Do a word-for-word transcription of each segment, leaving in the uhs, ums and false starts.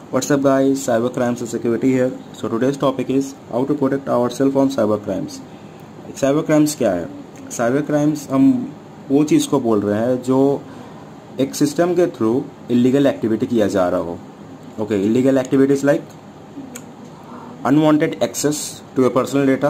What's up guys, cyber crimes and security here. So today's topic is how to protect ourselves from cyber crimes. Cyber crimes क्या है? Cyber crimes हम वो चीज़ को बोल रहे हैं जो एक सिस्टम के थ्रू इलीगल एक्टिविटी किया जा रहा हो. Okay, illegal activities like unwanted access to your personal data.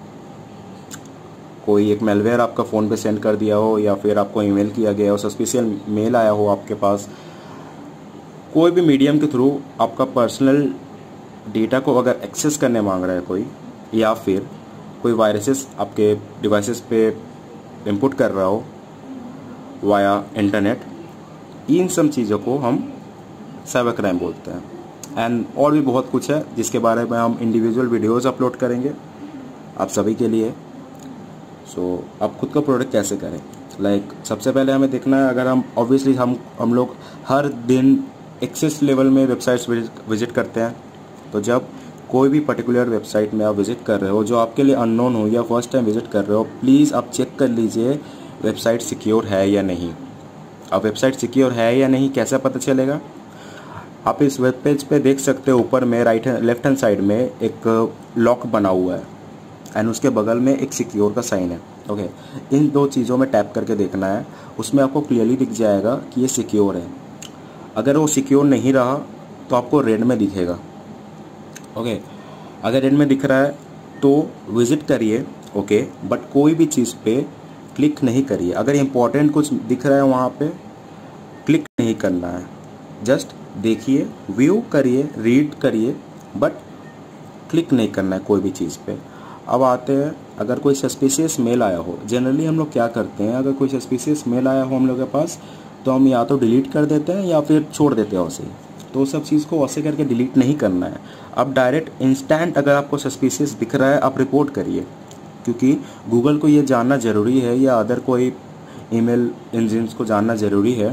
कोई एक मेलवेयर आपका फ़ोन पे सेंड कर दिया हो या फिर आपको ईमेल किया गया हो, सस्पिशियल मेल आया हो आपके पास, कोई भी मीडियम के थ्रू आपका पर्सनल डेटा को अगर एक्सेस करने मांग रहा है कोई, या फिर कोई वायरसेस आपके डिवाइसेस पे इनपुट कर रहा हो वाया इंटरनेट, इन सब चीज़ों को हम साइबर क्राइम बोलते हैं. एंड और भी बहुत कुछ है जिसके बारे में हम इंडिविजुअल वीडियोस अपलोड करेंगे आप सभी के लिए. सो so, आप खुद का प्रोटेक्ट कैसे करें? लाइक like, सबसे पहले हमें देखना है, अगर हम ऑब्वियसली हम हम लोग हर दिन एक्सेस लेवल में वेबसाइट्स विजिट करते हैं, तो जब कोई भी पर्टिकुलर वेबसाइट में आप विजिट कर रहे हो जो आपके लिए अननोन हो या फर्स्ट टाइम विजिट कर रहे हो, प्लीज़ आप चेक कर लीजिए वेबसाइट सिक्योर है या नहीं. अब वेबसाइट सिक्योर है या नहीं कैसे पता चलेगा? आप इस वेब पेज पे देख सकते हो, ऊपर में राइट लेफ्ट हैंड साइड में एक लॉक बना हुआ है एंड उसके बगल में एक सिक्योर का साइन है. Okay okay. इन दो चीज़ों में टैप करके देखना है, उसमें आपको क्लियरली दिख जाएगा कि ये सिक्योर है. अगर वो सिक्योर नहीं रहा तो आपको रेड में दिखेगा. Okay okay. अगर रेड में दिख रहा है तो विजिट करिए. Okay okay. बट कोई भी चीज़ पे क्लिक नहीं करिए. अगर इम्पोर्टेंट कुछ दिख रहा है वहाँ पे क्लिक नहीं करना है. जस्ट देखिए, व्यू करिए, रीड करिए, बट क्लिक नहीं करना है कोई भी चीज़ पे. अब आते हैं, अगर कोई सस्पिशियस मेल आया हो, जनरली हम लोग क्या करते हैं, अगर कोई सस्पिशियस मेल आया हो हम लोग के पास तो हम या तो डिलीट कर देते हैं या फिर छोड़ देते हैं उसे. तो सब चीज़ को वैसे करके डिलीट नहीं करना है. अब डायरेक्ट इंस्टेंट अगर आपको सस्पिशियस दिख रहा है आप रिपोर्ट करिए, क्योंकि गूगल को ये जानना ज़रूरी है या अदर कोई ईमेल इंजिन्स को जानना ज़रूरी है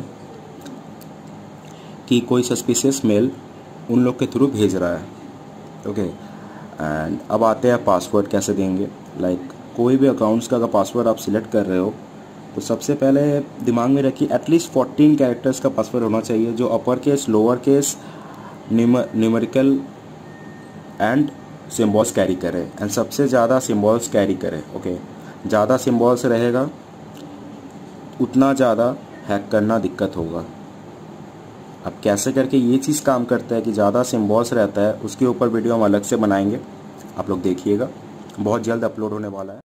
कि कोई सस्पिशियस मेल उन लोग के थ्रू भेज रहा है. ओके. एंड अब आते हैं पासवर्ड कैसे देंगे. लाइक like, कोई भी अकाउंट्स का अगर पासवर्ड आप सिलेक्ट कर रहे हो तो सबसे पहले दिमाग में रखिए एटलीस्ट फोर्टीन कैरेक्टर्स का पासवर्ड होना चाहिए, जो upper case, lower case, numerical and symbols carry करे. एंड सबसे ज़्यादा सिम्बॉल्स कैरी करे. ओके. ज़्यादा सिम्बॉल्स रहेगा उतना ज़्यादा हैक करना दिक्कत होगा. अब कैसे करके ये चीज़ काम करता है कि ज़्यादा सिम्बॉल्स रहता है, उसके ऊपर वीडियो हम अलग से बनाएंगे, आप लोग देखिएगा, बहुत जल्द अपलोड होने वाला है.